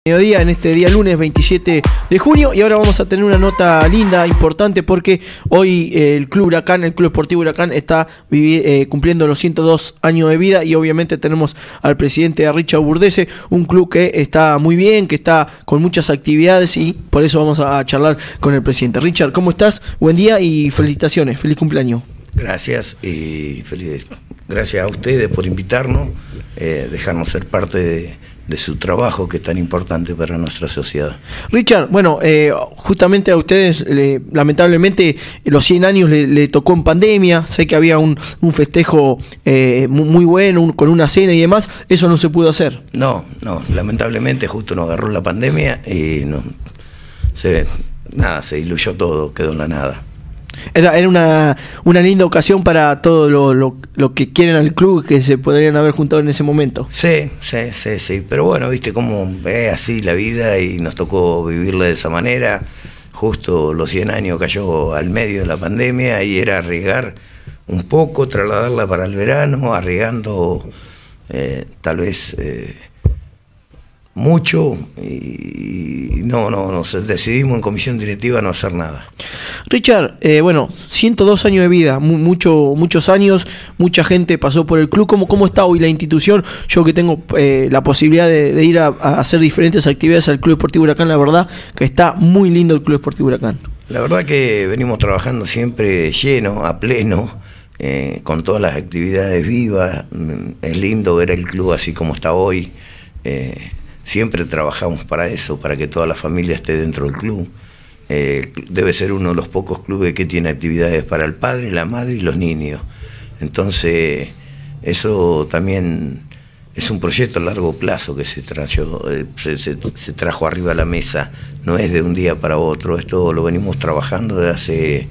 Mediodía en este día lunes 27 de junio, y ahora vamos a tener una nota linda, importante, porque hoy el Club Huracán, el Club Esportivo Huracán, está cumpliendo los 102 años de vida, y obviamente tenemos al presidente Richard Burdese, un club que está muy bien, que está con muchas actividades, y por eso vamos a charlar con el presidente. Richard, ¿cómo estás? Buen día y felicitaciones, feliz cumpleaños. Gracias y gracias a ustedes por invitarnos, dejarnos ser parte de su trabajo, que es tan importante para nuestra sociedad. Richard, bueno, justamente a ustedes lamentablemente los 100 años le tocó en pandemia. Sé que había un festejo muy bueno, con una cena y demás. Eso no se pudo hacer. No, lamentablemente justo nos agarró la pandemia y se diluyó todo, quedó en la nada. Era una linda ocasión para todo lo que quieren al club, que se podrían haber juntado en ese momento. Sí, pero bueno, viste cómo es así la vida, y nos tocó vivirla de esa manera. Justo los 100 años cayó al medio de la pandemia, y era arriesgar un poco, trasladarla para el verano, arriesgando tal vez mucho, y decidimos en comisión directiva no hacer nada. Richard, bueno, 102 años de vida, muchos años, mucha gente pasó por el club. ¿Cómo está hoy la institución? Yo que tengo la posibilidad de ir a hacer diferentes actividades al Club Esportivo Huracán, la verdad que está muy lindo el Club Esportivo Huracán. La verdad que venimos trabajando siempre lleno, a pleno, con todas las actividades vivas. Es lindo ver el club así como está hoy. Siempre trabajamos para eso, para que toda la familia esté dentro del club. Debe ser uno de los pocos clubes que tiene actividades para el padre, la madre y los niños. Entonces, eso también es un proyecto a largo plazo que se trajo arriba a la mesa. No es de un día para otro. Esto lo venimos trabajando desde hace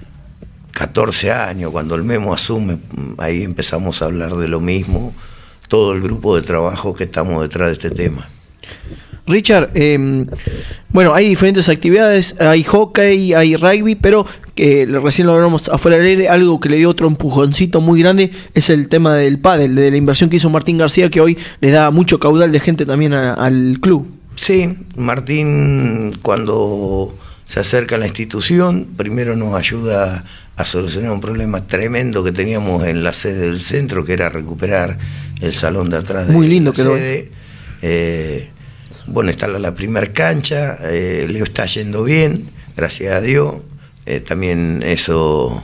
14 años. Cuando el Memo asume, ahí empezamos a hablar de lo mismo. Todo el grupo de trabajo que estamos detrás de este tema. Richard, bueno, hay diferentes actividades, hay hockey, hay rugby, pero recién lo hablamos afuera del aire, algo que le dio otro empujoncito muy grande es el tema del pádel, de la inversión que hizo Martín García, que hoy le da mucho caudal de gente también al club. Sí, Martín, cuando se acerca a la institución, primero nos ayuda a solucionar un problema tremendo que teníamos en la sede del centro, que era recuperar el salón de atrás. Muy lindo de la quedó. Sede. Bueno, está la primer cancha, le está yendo bien, gracias a Dios. También eso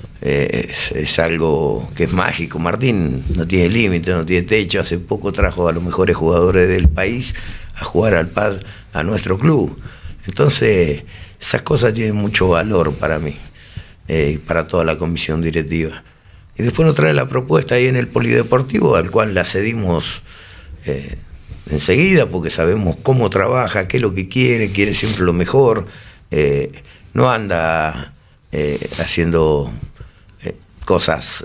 es algo que es mágico. Martín no tiene límite, no tiene techo. Hace poco trajo a los mejores jugadores del país a jugar al pádel a nuestro club. Entonces, esas cosas tienen mucho valor para mí, para toda la comisión directiva. Y después nos trae la propuesta ahí en el polideportivo, al cual la cedimos enseguida, porque sabemos cómo trabaja, qué es lo que quiere siempre lo mejor. No anda haciendo cosas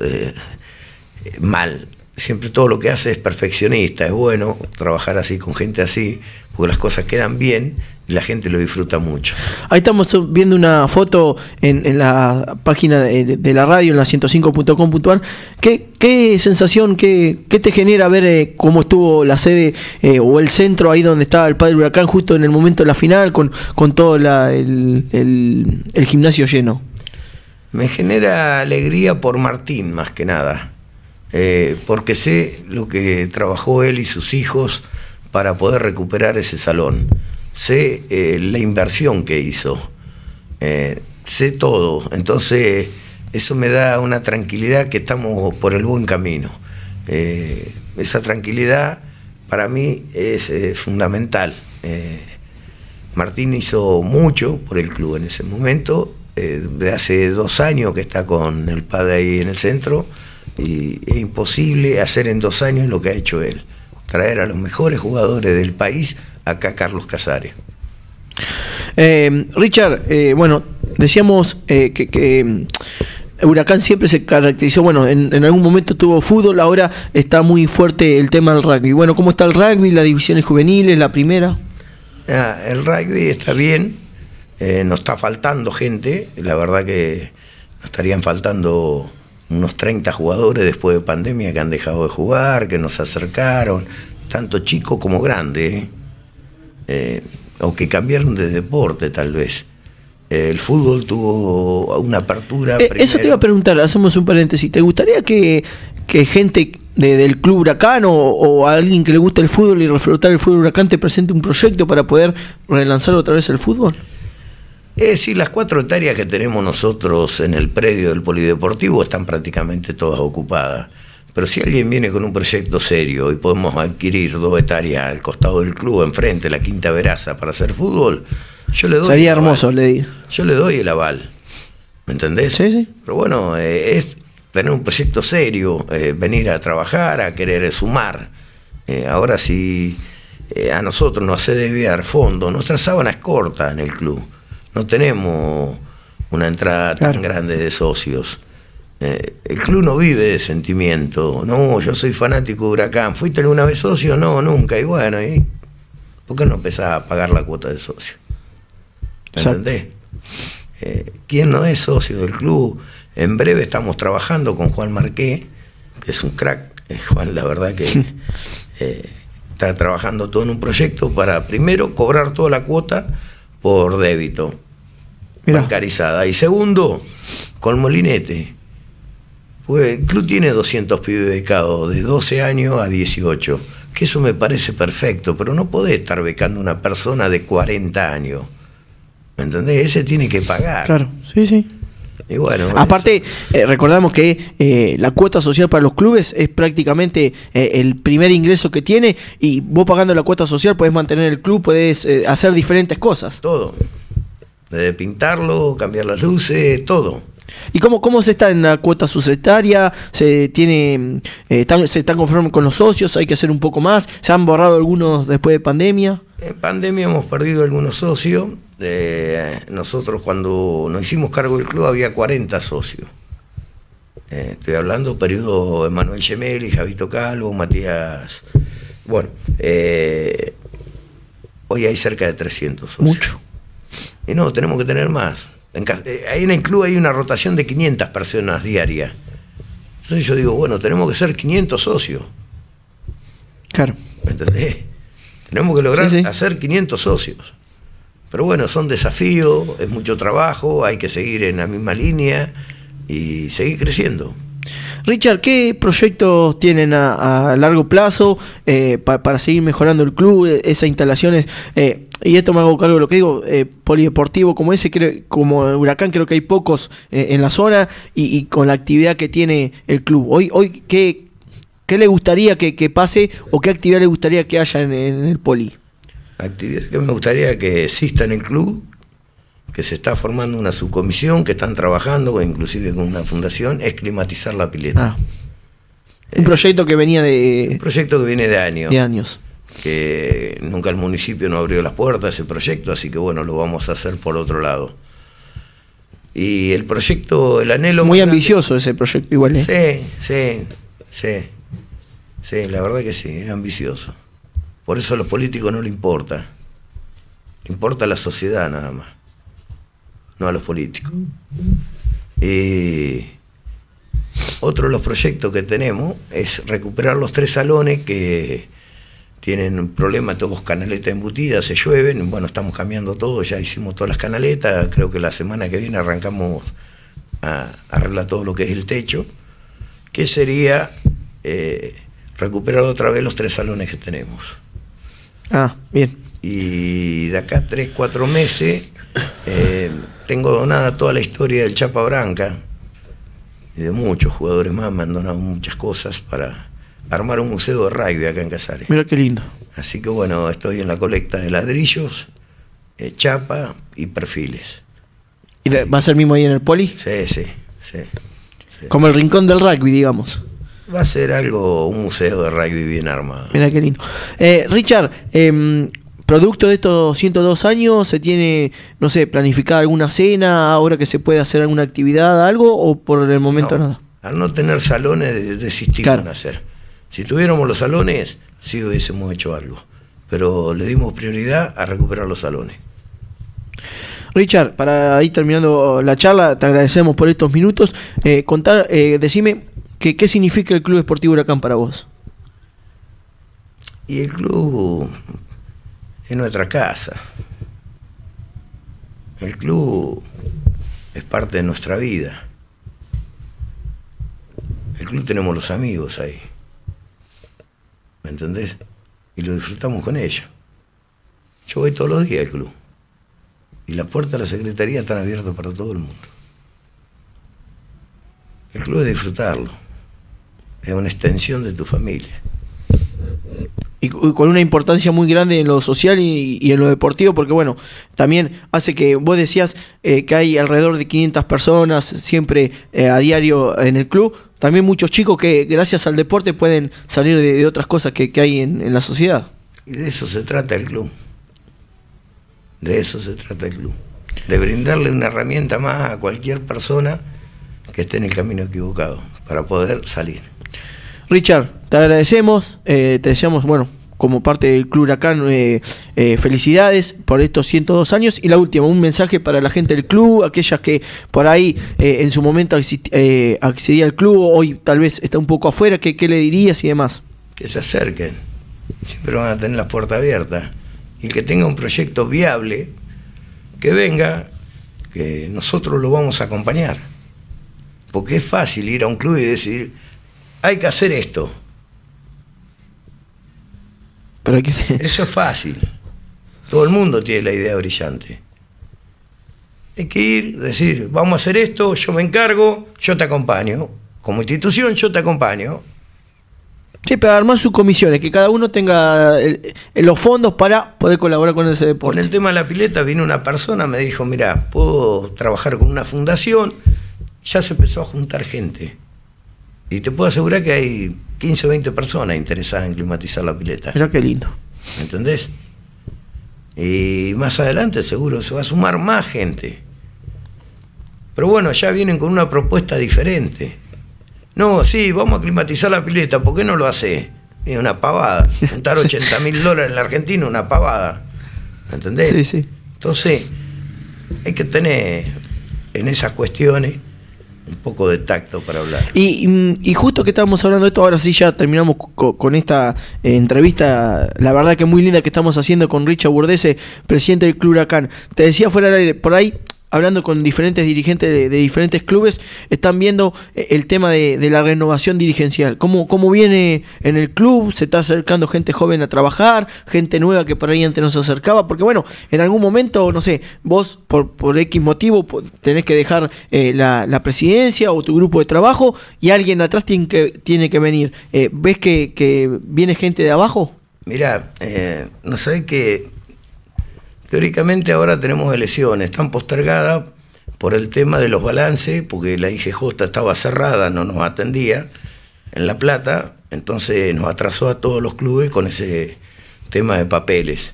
mal. Siempre todo lo que hace es perfeccionista. Es bueno trabajar así, con gente así, porque las cosas quedan bien y la gente lo disfruta mucho. Ahí estamos viendo una foto en la página de la radio, en la 105.com.ar. ¿Qué sensación, qué te genera ver cómo estuvo la sede o el centro, ahí donde estaba el Padre Huracán, justo en el momento de la final, con todo el gimnasio lleno? Me genera alegría por Martín, más que nada. Porque sé lo que trabajó él y sus hijos para poder recuperar ese salón. Sé la inversión que hizo, sé todo. Entonces eso me da una tranquilidad que estamos por el buen camino. Esa tranquilidad para mí es fundamental. Martín hizo mucho por el club en ese momento. De hace 2 años que está con el padre ahí en el centro, y es imposible hacer en 2 años lo que ha hecho él, traer a los mejores jugadores del país acá a Carlos Casares. Richard, bueno, decíamos que Huracán siempre se caracterizó, bueno, en algún momento tuvo fútbol, ahora está muy fuerte el tema del rugby. Bueno, ¿cómo está el rugby, las divisiones juveniles, la primera? El rugby está bien, nos está faltando gente, la verdad que nos estarían faltando unos 30 jugadores después de pandemia que han dejado de jugar, que nos acercaron, tanto chicos como grandes. o que cambiaron de deporte tal vez. El fútbol tuvo una apertura. Eso te iba a preguntar, hacemos un paréntesis. ¿Te gustaría que gente del Club Huracán o alguien que le guste el fútbol y reflotar el fútbol Huracán te presente un proyecto para poder relanzar otra vez el fútbol? Sí, las 4 hectáreas que tenemos nosotros en el predio del polideportivo están prácticamente todas ocupadas. Pero si alguien viene con un proyecto serio y podemos adquirir 2 hectáreas al costado del club, enfrente, la Quinta Veraza, para hacer fútbol, yo le doy. Sería hermoso, le digo. Yo le doy el aval. ¿Me entendés? Sí, sí. Pero bueno, es tener un proyecto serio, venir a trabajar, a querer sumar. Ahora si a nosotros nos hace desviar fondo, nuestra sábana es corta en el club. No tenemos una entrada tan grande de socios. El club no vive de sentimiento. No, yo soy fanático de Huracán. ¿Fuiste alguna vez socio? No, nunca. Y bueno, ¿por qué no empezás a pagar la cuota de socio? ¿Entendés? ¿Quién no es socio del club? En breve estamos trabajando con Juan Marqué, que es un crack. Juan, la verdad que está trabajando todo en un proyecto para, primero, cobrar toda la cuota por débito, bancarizada. Y segundo, con molinete. Pues el club tiene 200 pibes becados de 12 años a 18, que eso me parece perfecto, pero no podés estar becando a una persona de 40 años. ¿Me entendés? Ese tiene que pagar. Claro, sí, sí. Y bueno, aparte, recordamos que la cuota social para los clubes es prácticamente el primer ingreso que tiene, y vos pagando la cuota social podés mantener el club, podés hacer diferentes cosas. Todo. Desde pintarlo, cambiar las luces, todo. ¿Y cómo se está en la cuota societaria? ¿Se están conformes con los socios? ¿Hay que hacer un poco más? ¿Se han borrado algunos después de pandemia? En pandemia hemos perdido algunos socios. Nosotros cuando nos hicimos cargo del club había 40 socios. Estoy hablando periodo Emanuel Gemelli, Javito Calvo, Matías. Bueno, hoy hay cerca de 300 socios. Mucho. Y no, tenemos que tener más. Ahí en el club hay una rotación de 500 personas diarias. Entonces yo digo, bueno, tenemos que ser 500 socios. Claro. ¿Me entendés? Tenemos que lograr hacer 500 socios. Pero bueno, son desafíos, es mucho trabajo, hay que seguir en la misma línea y seguir creciendo. Richard, ¿qué proyectos tienen a largo plazo para seguir mejorando el club, esas instalaciones? Y esto me hago cargo de lo que digo, polideportivo como ese, como Huracán, creo que hay pocos en la zona, y con la actividad que tiene el club. Hoy ¿qué le gustaría que pase, o qué actividad le gustaría que haya en el poli? Actividad que me gustaría que exista en el club, que se está formando una subcomisión, que están trabajando, inclusive con una fundación, es climatizar la pileta. Un proyecto que venía de... Un proyecto que viene de años. De años. Que nunca el municipio no abrió las puertas a ese proyecto, así que bueno, lo vamos a hacer por otro lado. Y el proyecto, el anhelo... Muy ambicioso ese proyecto igual, ¿eh? Sí, la verdad que sí, es ambicioso. Por eso a los políticos no le importa. Le importa a la sociedad nada más, no a los políticos. Y otro de los proyectos que tenemos es recuperar los 3 salones que tienen un problema, todos canaletas embutidas, se llueven. Bueno, estamos cambiando todo, ya hicimos todas las canaletas, creo que la semana que viene arrancamos a arreglar todo lo que es el techo, que sería recuperar otra vez los 3 salones que tenemos. Bien. Y de acá 3-4 meses tengo donada toda la historia del Chapa Branca, y de muchos jugadores más me han donado muchas cosas para armar un museo de rugby acá en Casares. Mira qué lindo. Así que bueno, estoy en la colecta de ladrillos, chapa y perfiles. ¿Y va a ser mismo ahí en el poli? Sí. Como el rincón del rugby, digamos. Va a ser un museo de rugby bien armado. Mira qué lindo. Richard, producto de estos 102 años, ¿se tiene, no sé, planificada alguna cena, ahora que se puede hacer alguna actividad, algo, o por el momento nada? Al no tener salones, desistimos en hacer. Si tuviéramos los salones, sí hubiésemos hecho algo. Pero le dimos prioridad a recuperar los salones. Richard, para ir terminando la charla, te agradecemos por estos minutos. Decime, ¿qué significa el Club Esportivo Huracán para vos? Y el club es nuestra casa. El club es parte de nuestra vida. El club tenemos los amigos ahí. ¿Me entendés? Y lo disfrutamos con ellos. Yo voy todos los días al club. Y las puertas de la secretaría están abiertas para todo el mundo. El club es disfrutarlo. Es una extensión de tu familia. Y con una importancia muy grande en lo social y en lo deportivo, porque bueno, también hace que vos decías que hay alrededor de 500 personas siempre a diario en el club, también muchos chicos que gracias al deporte pueden salir de otras cosas que hay en la sociedad. Y de eso se trata el club. De eso se trata el club. De brindarle una herramienta más a cualquier persona que esté en el camino equivocado, para poder salir. Richard, te agradecemos, te deseamos, bueno, como parte del Club Huracán, felicidades por estos 102 años. Y la última, un mensaje para la gente del club, aquellas que por ahí en su momento accedía al club, hoy tal vez está un poco afuera, ¿qué le dirías y demás? Que se acerquen, siempre van a tener las puertas abiertas. Y el que tenga un proyecto viable, que venga, que nosotros lo vamos a acompañar. Porque es fácil ir a un club y decir, hay que hacer esto. Pero eso es fácil. Todo el mundo tiene la idea brillante. Hay que ir, decir, vamos a hacer esto, yo me encargo, yo te acompaño. Como institución, yo te acompaño. Sí, pero armar sus comisiones, que cada uno tenga los fondos para poder colaborar con ese deporte. Con el tema de la pileta vino una persona, me dijo, mira, puedo trabajar con una fundación. Ya se empezó a juntar gente. Y te puedo asegurar que hay 15 o 20 personas interesadas en climatizar la pileta. Mira qué lindo. ¿Me entendés? Y más adelante seguro se va a sumar más gente. Pero bueno, ya vienen con una propuesta diferente. No, sí, vamos a climatizar la pileta, ¿por qué no lo hace? Es una pavada. Juntar $80.000 en la Argentina, una pavada. ¿Me entendés? Sí, sí. Entonces, hay que tener en esas cuestiones un poco de tacto para hablar. Y justo que estábamos hablando de esto, ahora sí ya terminamos con esta entrevista, la verdad que muy linda que estamos haciendo con Richard Burdese, presidente del Club Huracán. Te decía fuera del aire, por ahí, hablando con diferentes dirigentes de diferentes clubes, están viendo el tema de la renovación dirigencial. ¿Cómo viene en el club? ¿Se está acercando gente joven a trabajar? ¿Gente nueva que por ahí antes no se acercaba? Porque bueno, en algún momento, no sé, vos por X motivo tenés que dejar la presidencia o tu grupo de trabajo y alguien atrás tiene que venir. ¿Ves que viene gente de abajo? Mirá, no sabés que teóricamente ahora tenemos elecciones, están postergadas por el tema de los balances, porque la IGJ estaba cerrada, no nos atendía en La Plata, entonces nos atrasó a todos los clubes con ese tema de papeles.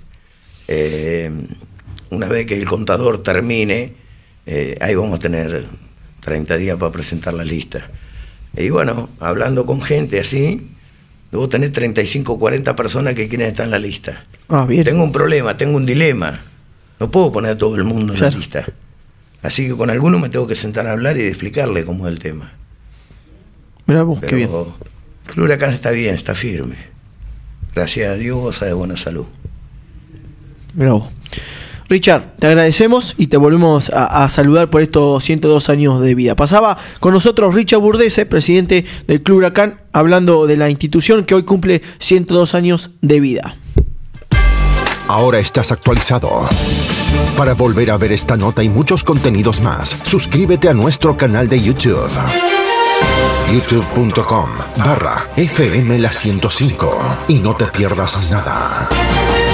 Una vez que el contador termine, ahí vamos a tener 30 días para presentar la lista. Y bueno, hablando con gente así, debo tener 35 o 40 personas que quieren estar en la lista. Ah, bien. Tengo un problema, tengo un dilema. No puedo poner a todo el mundo en la lista. Así que con algunos me tengo que sentar a hablar y explicarle cómo es el tema. Mirá vos, qué bien. El Club Huracán está bien, está firme. Gracias a Dios goza de buena salud. Mirá vos. Richard, te agradecemos y te volvemos a saludar por estos 102 años de vida. Pasaba con nosotros Richard Burdese, presidente del Club Huracán, hablando de la institución que hoy cumple 102 años de vida. Ahora estás actualizado. Para volver a ver esta nota y muchos contenidos más, suscríbete a nuestro canal de YouTube. youtube.com/FM La 105 y no te pierdas nada.